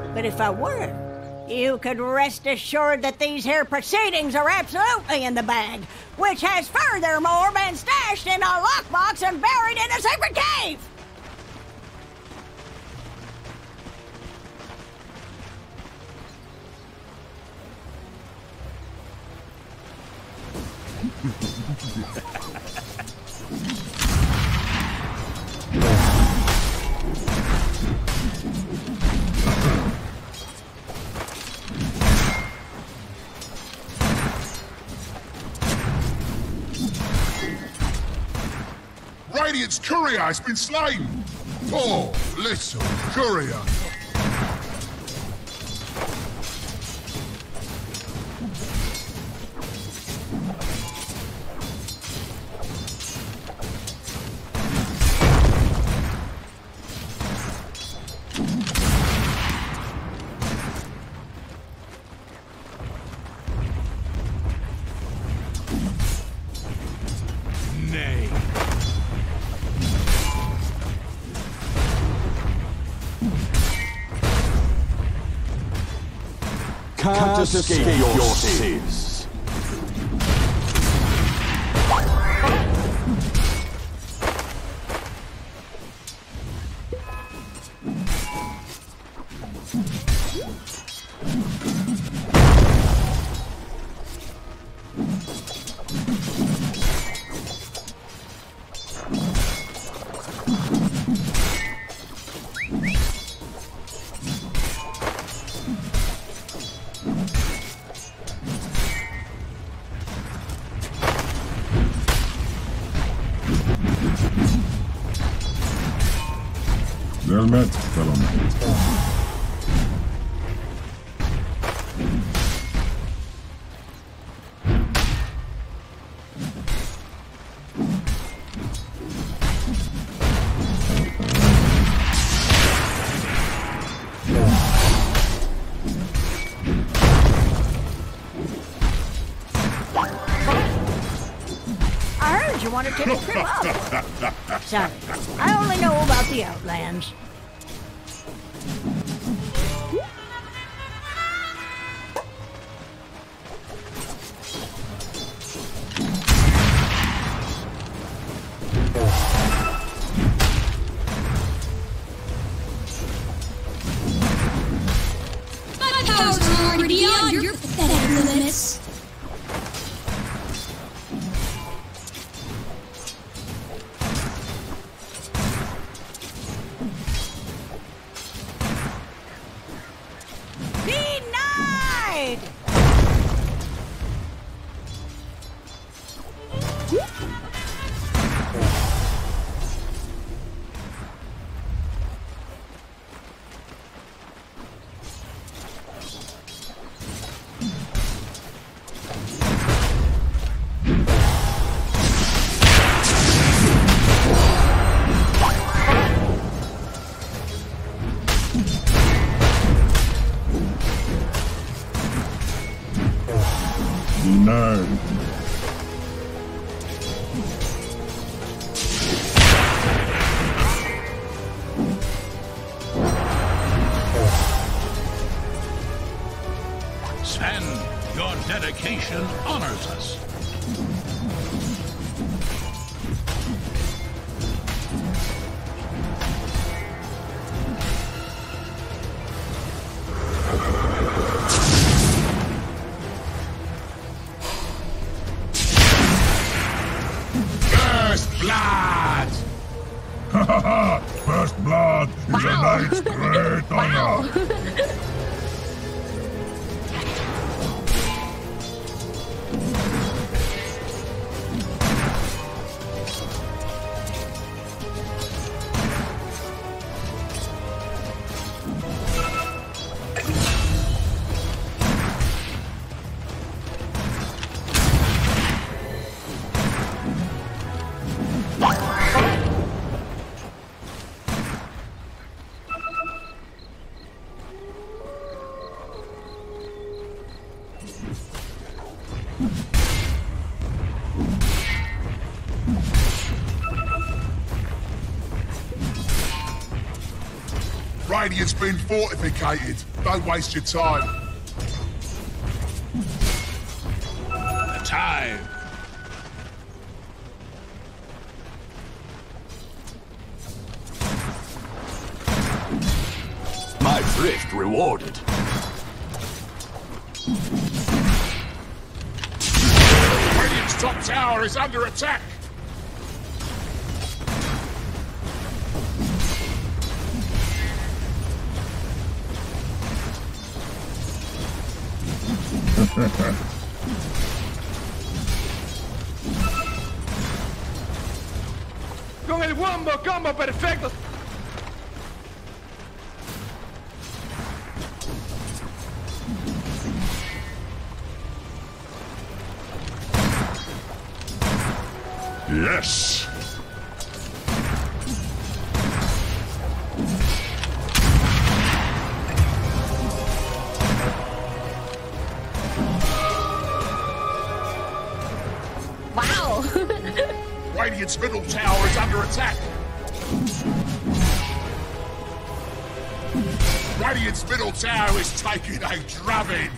But if I were, you could rest assured that these here proceedings are absolutely in the bag, which has furthermore been stashed in a lockbox and buried in a secret cave! Radiant's courier has been slain! Poor little courier! Nay. Can't escape your sins. Well met, fellow man. I heard you wanted to take a trip up. Sorry, I only know about the Outlands. My powers are already beyond your pathetic limits. Denied! Denied. Sven, your dedication honors us. First blood! Ha ha ha! First blood is a knight's great honor! Radiant's been fortificated. Don't waste your time. Time. My thrift rewarded. Radiant's top tower is under attack. Con el wombo combo perfecto. Yes. Wow. Radiant's middle tower is under attack. Radiant's middle tower is taking a drubbing.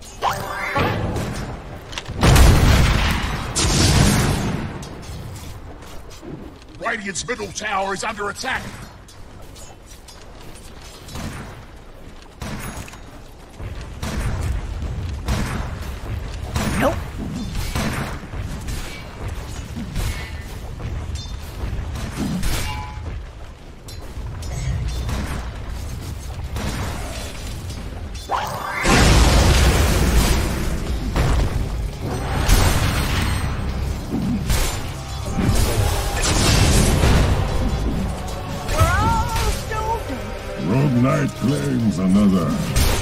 Radiant's middle tower is under attack. Nope. Rogue Knight claims another.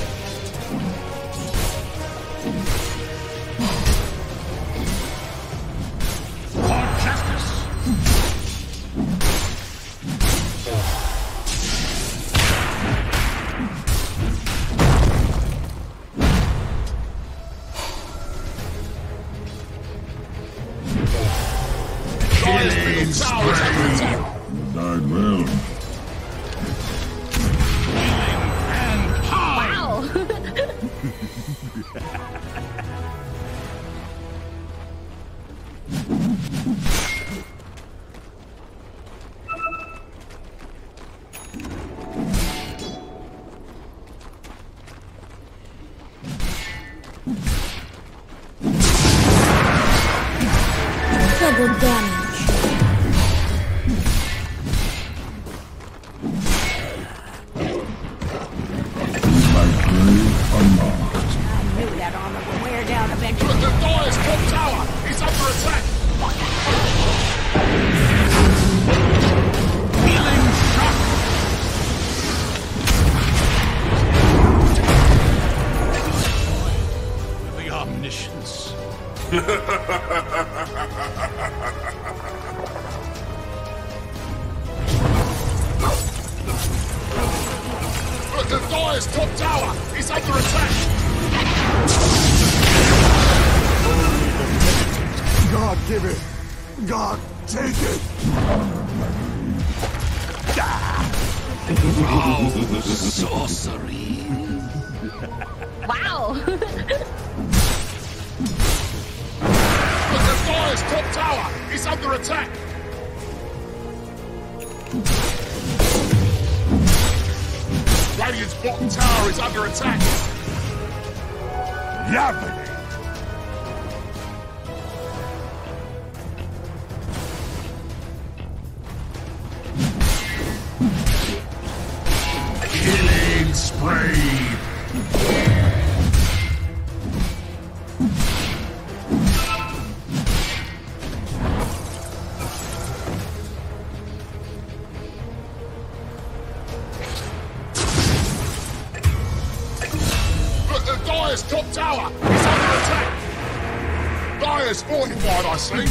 For justice. Killing spree. Died well. Wow. Double damage. My grave unmarked. I knew that armor would wear down eventually. The Dire's top tower is under attack. Healing shock. The omniscience. The Dire's top tower is under attack. God give it. God take it. Oh, sorcery. Wow. The Dire's top tower is under attack. Radiant's bottom tower is under attack. Lovely. Killing spree. The Dire's top tower is under attack. Dire's fortified, I see.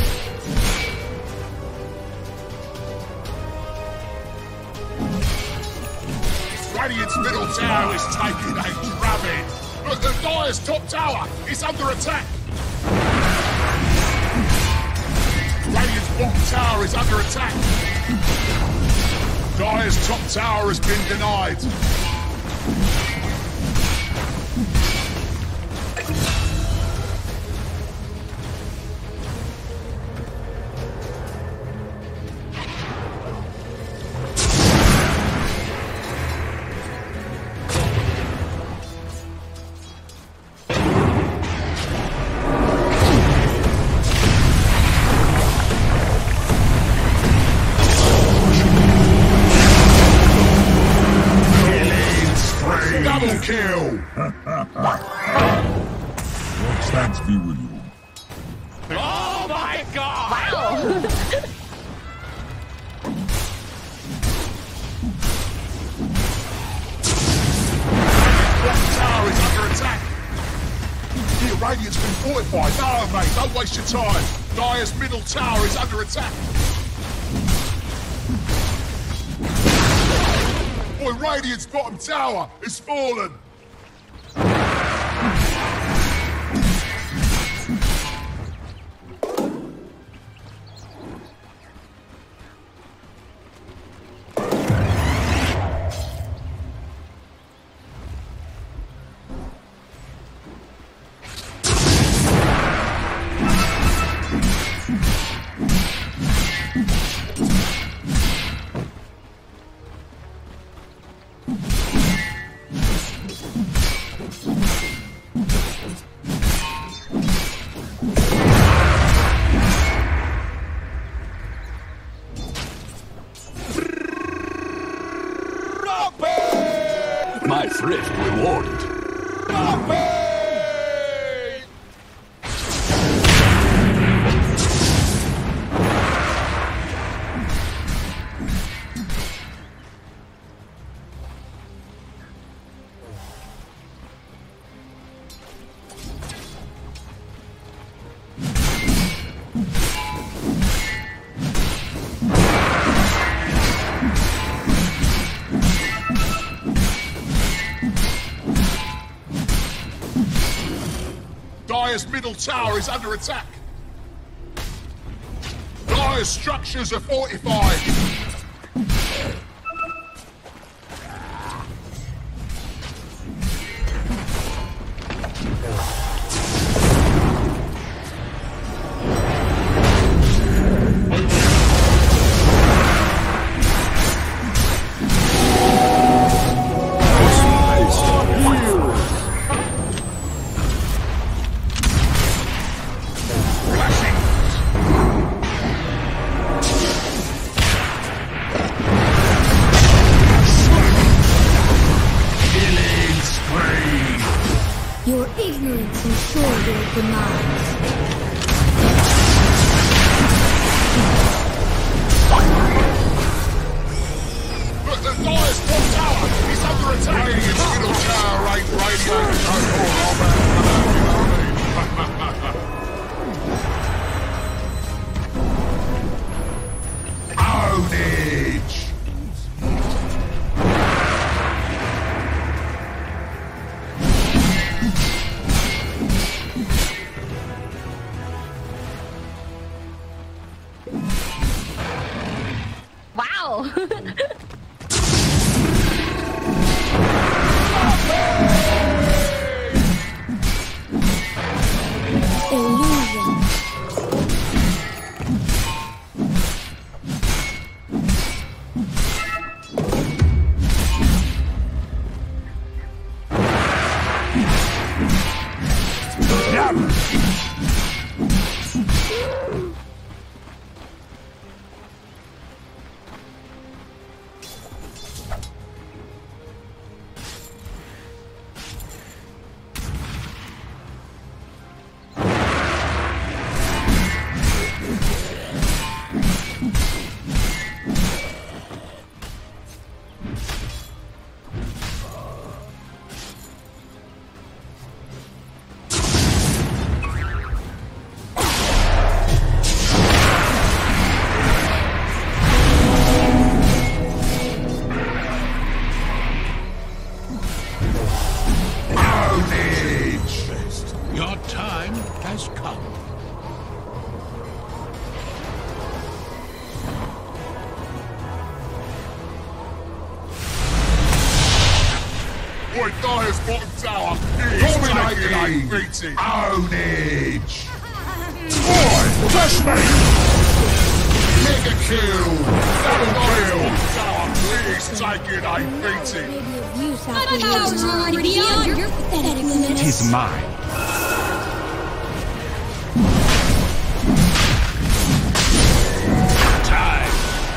Radiant's middle tower is taking a drubbing. The Dire's top tower is under attack. Radiant's bottom tower is under attack. Dire's top tower has been denied. Double kill! God's thanks be with you. Oh my god! Wow. Tower is under attack. The Radiant's been fortified. No, mate, don't waste your time. Dire's middle tower is under attack. Boy, Radiant's bottom tower is fallen. My thrift rewarded. Dire's middle tower is under attack. Dire's structures are fortified. Your ignorance ensures your demise. Look, the Dire's top tower is under attack. Radiant's middle tower ain't radiating no more. Ownage! Wow. Illusion. bottom tower is taking a beating. Ownage! Boy, touch me! Mega kill! Double kill! Tower is taking a beating. My powers are already beyond your pathetic limits. Tis mine. Time.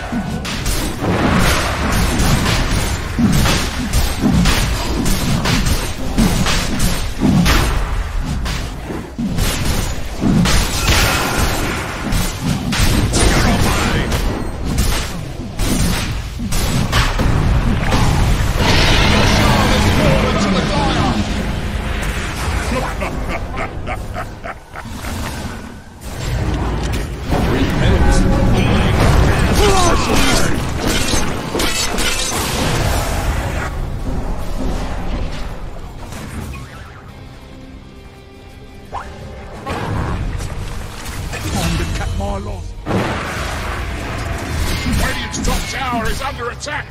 Radiant's top tower is under attack.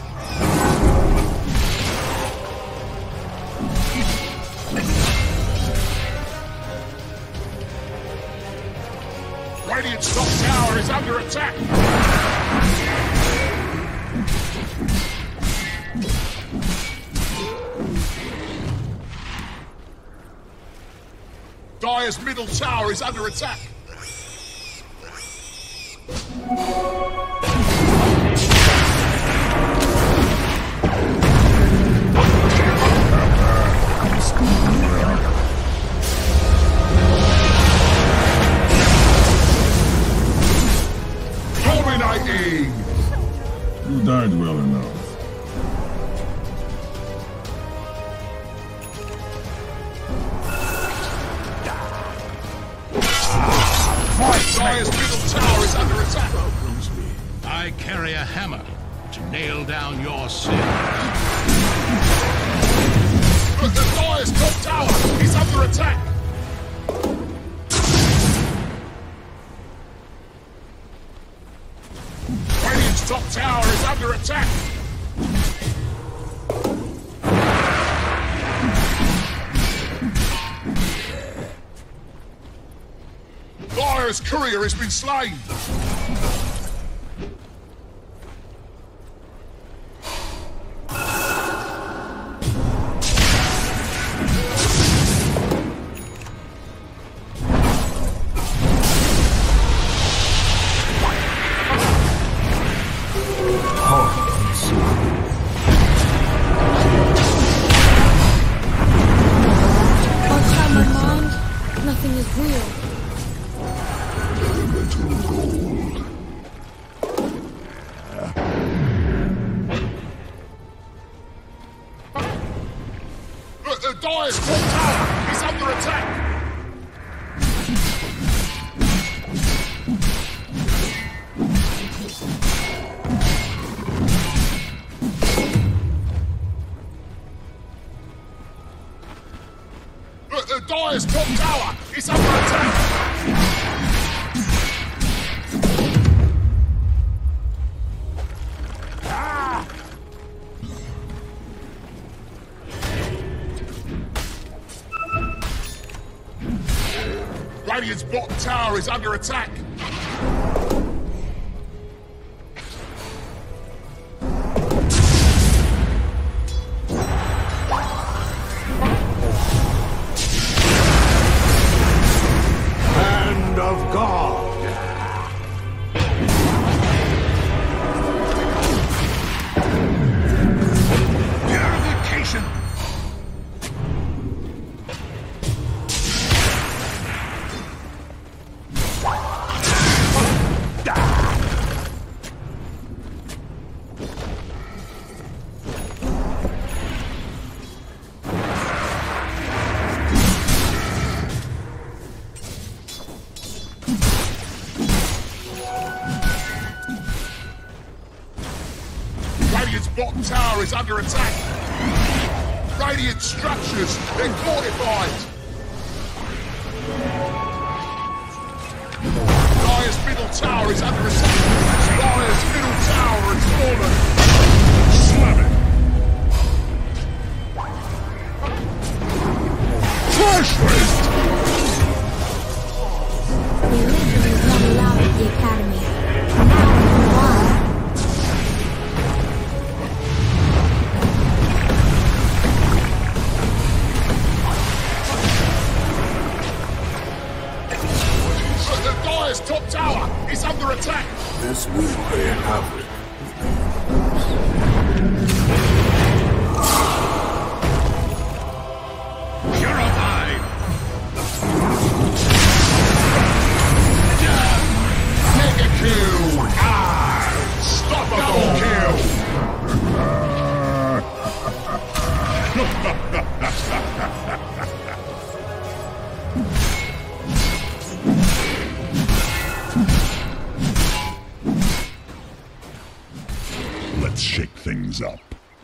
Radiant's top tower is under attack. Dire's middle tower is under attack. Dominating! You died well enough. Dire's middle tower is under attack. I carry a hammer to nail down your sin. But the Dire's top tower is under attack. Radiant's top tower is under attack. Dire's courier has been slain. Outside my mind, nothing is real. The Dire's top tower is under attack. The Dire's top tower is under attack. Radiant's bottom tower is under attack. Hand of God. Purification. Radiant's bottom tower is under attack. Radiant structures, they're fortified. Dire's middle tower is under attack. Dire's middle tower has fallen. Slam it. have it. Purified! Mega kill! Stop double kill! Let's shake things up.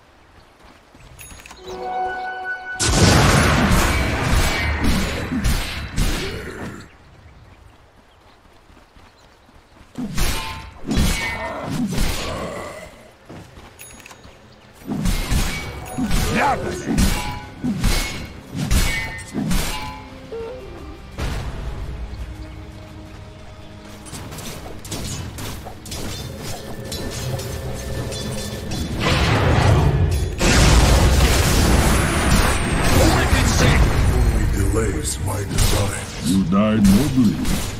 Delays my design. You died nobly.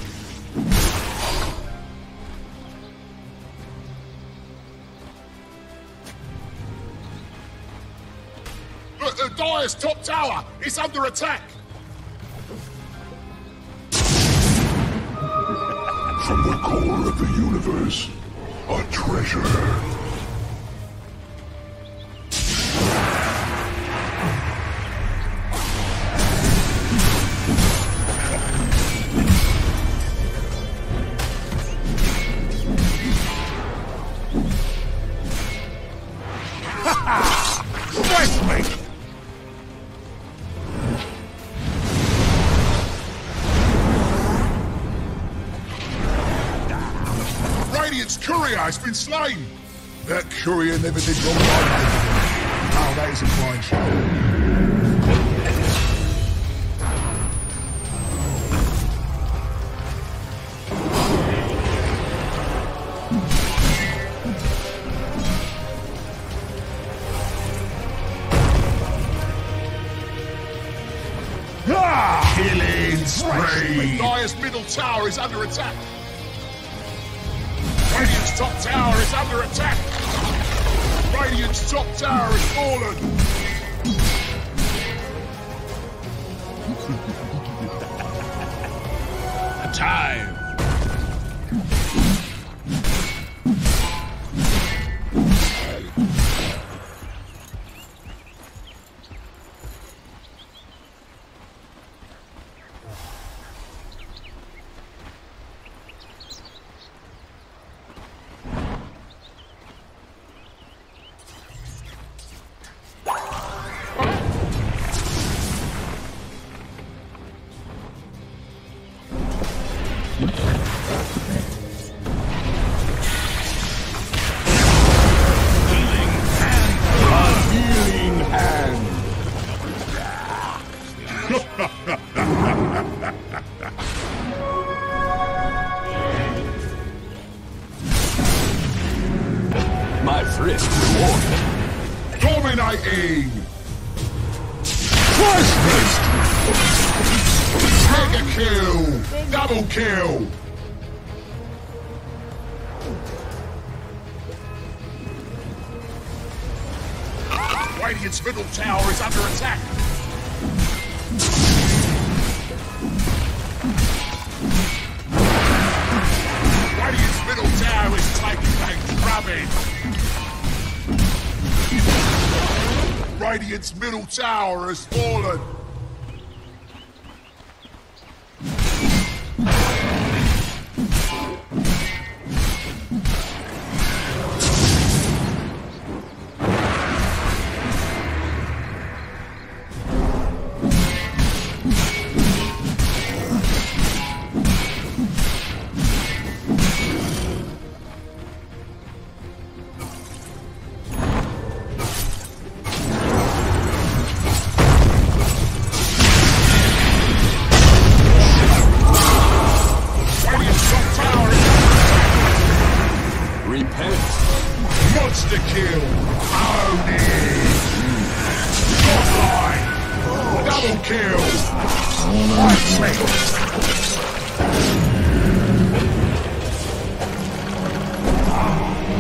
Dire's top tower! It's under attack! From the core of the universe, a treasure. Radiant's courier has been slain! That courier never did wrong by me. Oh, that is a fine show. Killing spree! Dire's middle tower is under attack! Radiant's top tower is under attack! Radiant's top tower has fallen! Time! My thrift reward. Dominating! Mega kill! Double kill! Radiant's middle tower is under attack! Radiant's middle tower is taking back drubbing! Radiant's middle tower has fallen! Monster kill! Own it! Godlike! Double kill! Right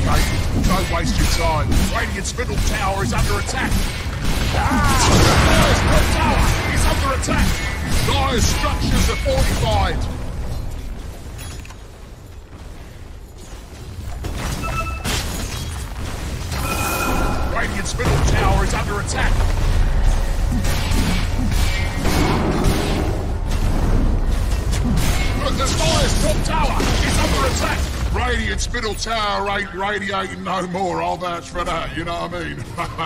located. Don't waste your time. Radiant's middle tower is under attack. Dire's top tower is under attack. Dire's structures are fortified. Radiant's middle tower is under attack. The Dire's top tower is under attack. Radiant's middle tower ain't radiating no more. I'll vouch for that, you know what I mean?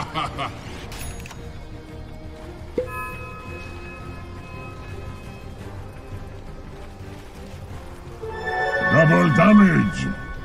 Double damage!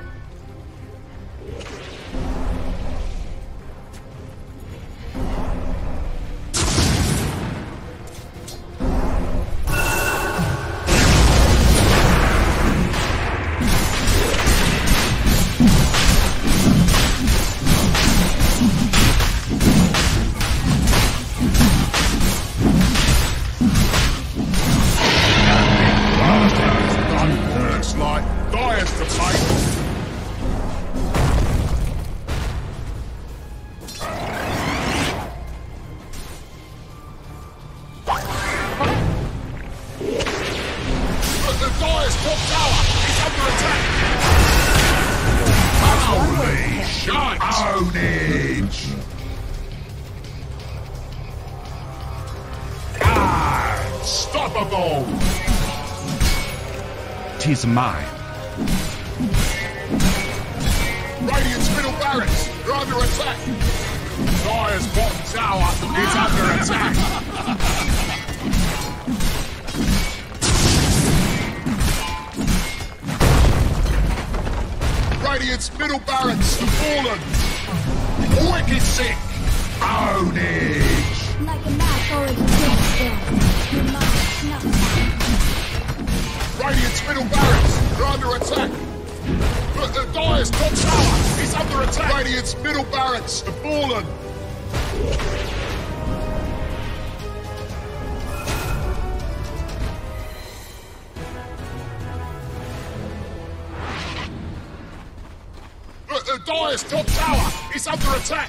Tis mine. Radiant's middle barracks are under attack. Dire's bottom tower is under attack. Radiant's middle barracks have fallen. Wicked sick. Ownage. Like a knife already fixed them. Your mind's not Radiant's middle barracks are under attack. The Dire's top tower is under attack. Radiant's middle barracks have fallen. The Dire's top tower is under attack.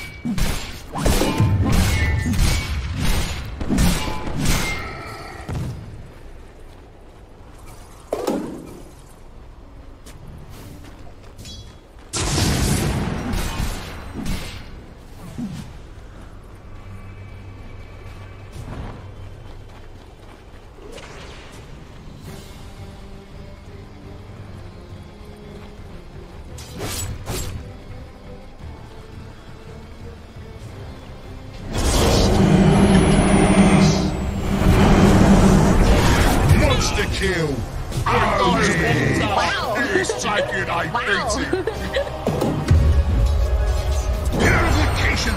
Kill. Wow. He's taking a beating. Purification.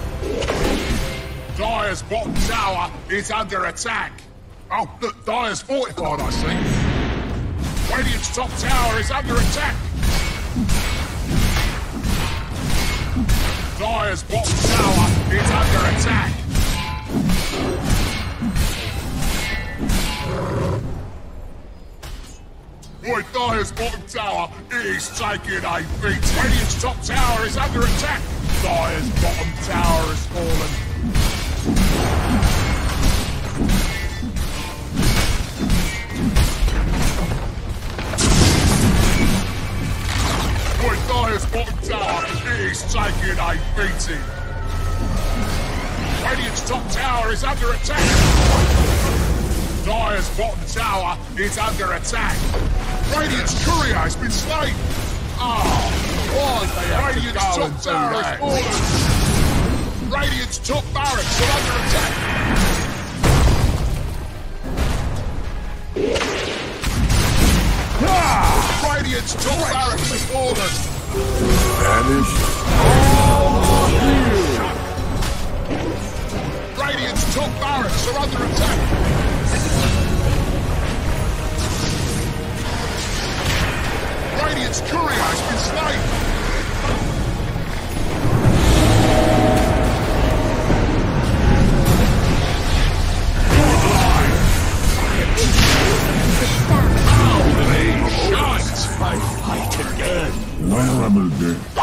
Dire's bottom tower is under attack. Oh, look, Dire's fortified, I see. Radiant's top tower is under attack. Dire's bottom tower is under attack. Boy, Dire's bottom tower is taking a beat. Radiant's top tower is under attack. Dire's bottom tower has fallen. Boy, Dire's bottom tower is taking a beating. Radiant's top tower is under attack. Dire's bottom tower is under attack. Radiant's courier has been slain. Oh, why they have Radiant's top tower has fallen. Radiant's top barracks are under attack. Radiant's top barracks has fallen. Radiant's top barracks are under attack. Radiant's courier has been slain! Holy shit! I fight again! Vulnerable death.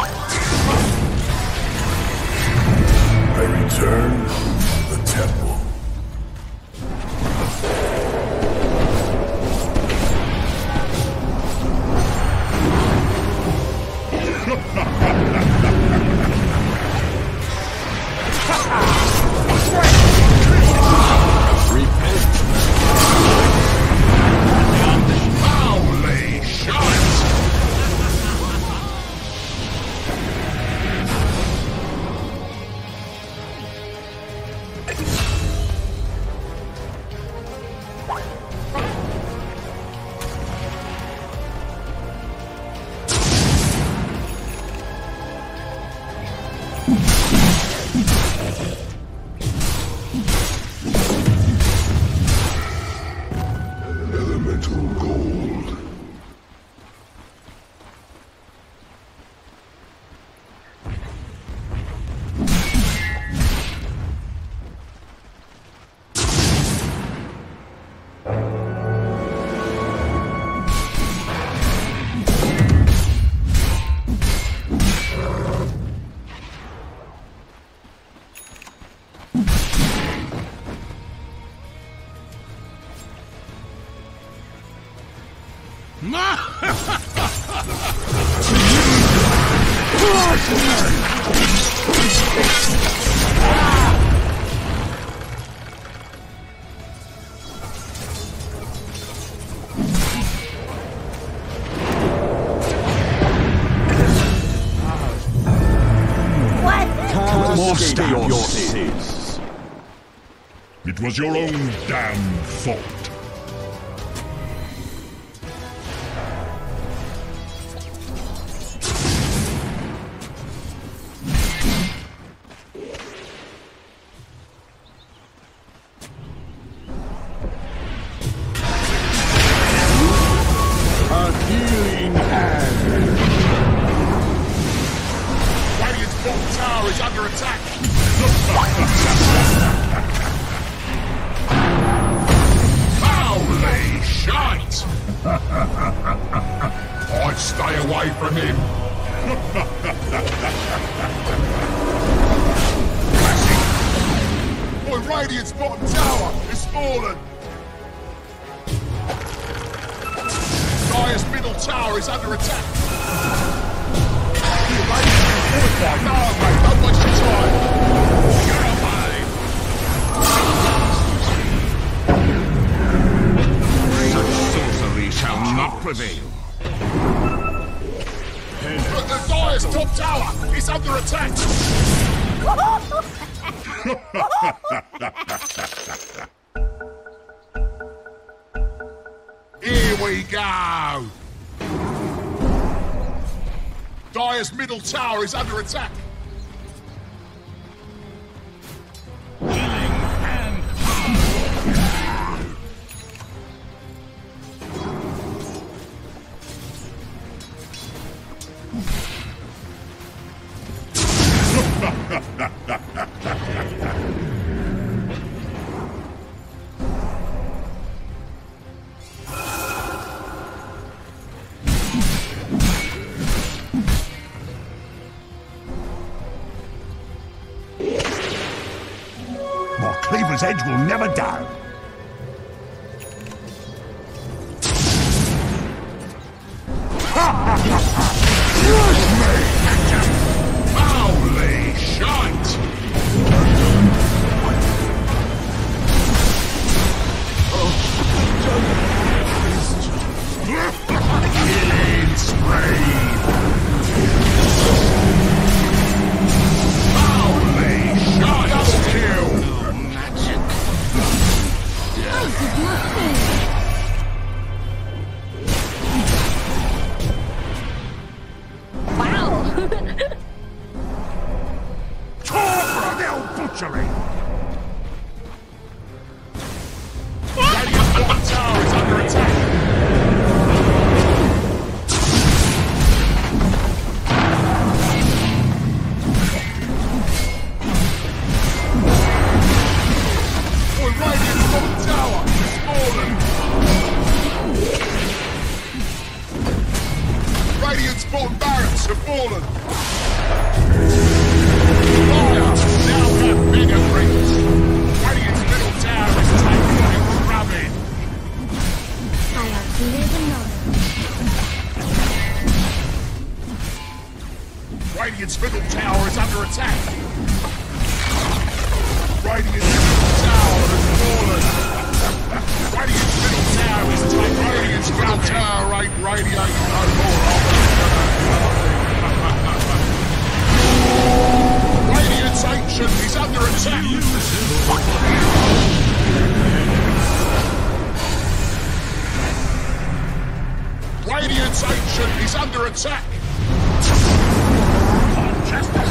Wash down your sins. It was your own damn fault. A healing hand. Radiant's bottom tower is under attack. Holy shite! I'd stay away from him. Boy, Radiant's bottom tower is fallen. Dire's middle tower is under attack. Radiant's fortified. No, mate, don't waste your time. You're alive. Such sorcery shall not prevail. Look, the Dire's top tower is under attack. Here we go. Dire's middle tower is under attack. Healing hand. My cleaver's edge will never down. Holy shite! Killing spree! Holy shite! Double kill! Magic. Wow. Torpor they'll butchery! Radiant's bottom tower is under attack. Boy, Radiant's bottom tower is fallen. Radiant's bottom barracks have fallen. Fire now have mega breach. Radiant's middle tower is taken and grabbing. Radiant's middle tower is under attack. Radiant's middle tower has fallen. Radiant's middle tower is taken. Radiant's middle tower ain't radiating no more. Radiant's ancient is under attack. Radiant's ancient is under attack. Justice